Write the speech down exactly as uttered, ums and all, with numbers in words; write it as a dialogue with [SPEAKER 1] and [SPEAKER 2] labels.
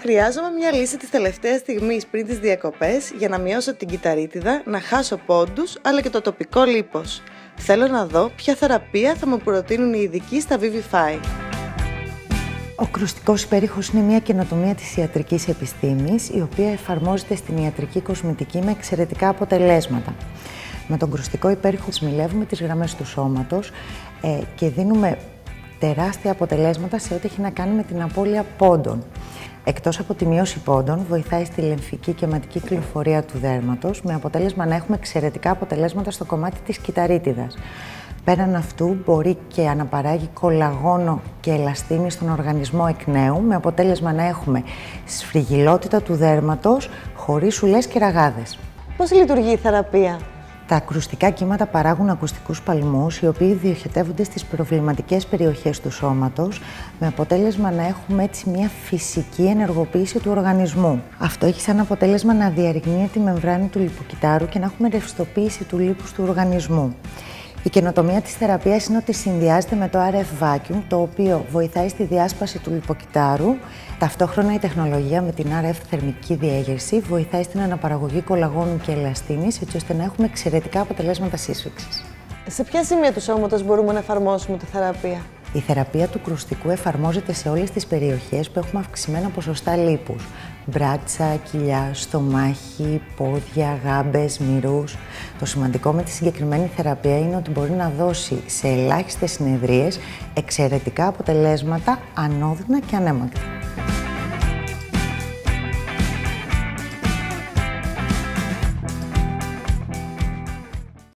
[SPEAKER 1] Χρειάζομαι μια λύση της τελευταίας στιγμής πριν τις διακοπές για να μειώσω την κυταρίτιδα, να χάσω πόντους αλλά και το τοπικό λίπος. Θέλω να δω ποια θεραπεία θα μου προτείνουν οι ειδικοί στα Vivify.
[SPEAKER 2] Ο κρουστικός υπέρηχος είναι μια καινοτομία της ιατρικής επιστήμης, η οποία εφαρμόζεται στην ιατρική κοσμητική με εξαιρετικά αποτελέσματα. Με τον κρουστικό υπέρηχο σμιλεύουμε τις γραμμές του σώματος ε, και δίνουμε τεράστια αποτελέσματα σε ό,τι έχει να κάνει με την απώλεια πόντων. Εκτός από τη μείωση πόντων, βοηθάει στη λεμφική και αιματική κυκλοφορία του δέρματος, με αποτέλεσμα να έχουμε εξαιρετικά αποτελέσματα στο κομμάτι της κυταρίτιδας. Πέραν αυτού, μπορεί και αναπαράγει κολαγόνο και ελαστίνη στον οργανισμό εκ νέου, με αποτέλεσμα να έχουμε σφριγιλότητα του δέρματος, χωρίς ουλές και ραγάδες.
[SPEAKER 1] Πώς λειτουργεί η θεραπεία?
[SPEAKER 2] Τα ακουστικά κύματα παράγουν ακουστικούς παλμούς, οι οποίοι διοχετεύονται στις προβληματικές περιοχές του σώματος, με αποτέλεσμα να έχουμε έτσι μια φυσική ενεργοποίηση του οργανισμού. Αυτό έχει σαν αποτέλεσμα να διαρριγνύει τη μεμβράνη του λιποκυτάρου και να έχουμε ρευστοποίηση του λίπους του οργανισμού. Η καινοτομία της θεραπείας είναι ότι συνδυάζεται με το αρ εφ Vacuum, το οποίο βοηθάει στη διάσπαση του λιποκυτάρου. Ταυτόχρονα η τεχνολογία με την αρ εφ θερμική διέγερση βοηθάει στην αναπαραγωγή κολαγόνου και ελαστίνης, έτσι ώστε να έχουμε εξαιρετικά αποτελέσματα σύσφυξης.
[SPEAKER 1] Σε ποια σημεία του σώματος μπορούμε να εφαρμόσουμε τη θεραπεία?
[SPEAKER 2] Η θεραπεία του κρουστικού εφαρμόζεται σε όλες τις περιοχές που έχουμε αυξημένα ποσοστά λίπους. Μπράτσα, κοιλιά, στομάχι, πόδια, γάμπες, μυρούς. Το σημαντικό με τη συγκεκριμένη θεραπεία είναι ότι μπορεί να δώσει σε ελάχιστες συνεδρίες εξαιρετικά αποτελέσματα, ανώδυνα και ανέμακτα.